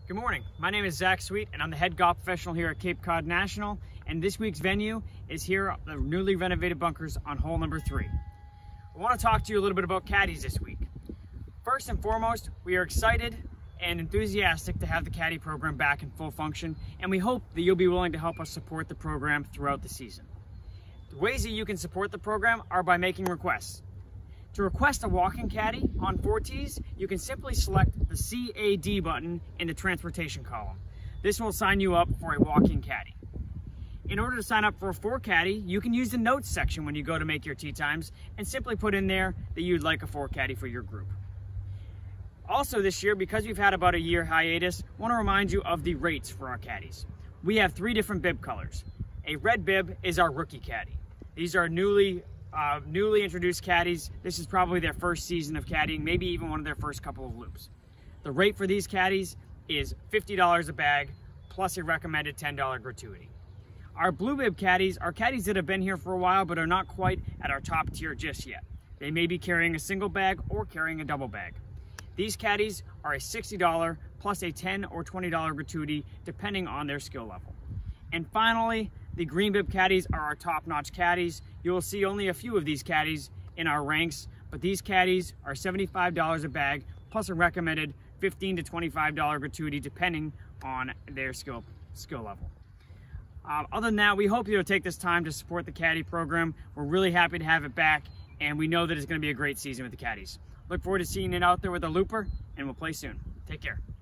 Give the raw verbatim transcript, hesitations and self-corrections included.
Good morning. My name is Zach Sweet, and I'm the head golf professional here at Cape Cod National. And this week's venue is here at the newly renovated bunkers on hole number three. I want to talk to you a little bit about caddies this week. First and foremost, we are excited and enthusiastic to have the caddy program back in full function, and we hope that you'll be willing to help us support the program throughout the season. The ways that you can support the program are by making requests. To request a walking caddy on four Ts, you can simply select the C A D button in the transportation column. This will sign you up for a walking caddy. In order to sign up for a four caddy, you can use the notes section when you go to make your tee times and simply put in there that you'd like a four caddy for your group. Also this year, because we've had about a year hiatus, I want to remind you of the rates for our caddies. We have three different bib colors. A red bib is our rookie caddy. These are newly Uh, newly introduced caddies. This is probably their first season of caddying, maybe even one of their first couple of loops. The rate for these caddies is fifty dollars a bag plus a recommended ten dollar gratuity. Our blue bib caddies are caddies that have been here for a while but are not quite at our top tier just yet. They may be carrying a single bag or carrying a double bag. These caddies are a sixty dollars plus a ten or twenty dollar gratuity depending on their skill level. And finally, the green bib caddies are our top-notch caddies. You will see only a few of these caddies in our ranks, but these caddies are seventy-five dollars a bag plus a recommended fifteen to twenty-five dollar gratuity depending on their skill skill level. Uh, other than that, we hope you'll take this time to support the caddy program. We're really happy to have it back, and we know that it's going to be a great season with the caddies. Look forward to seeing it out there with a looper, and we'll play soon. Take care.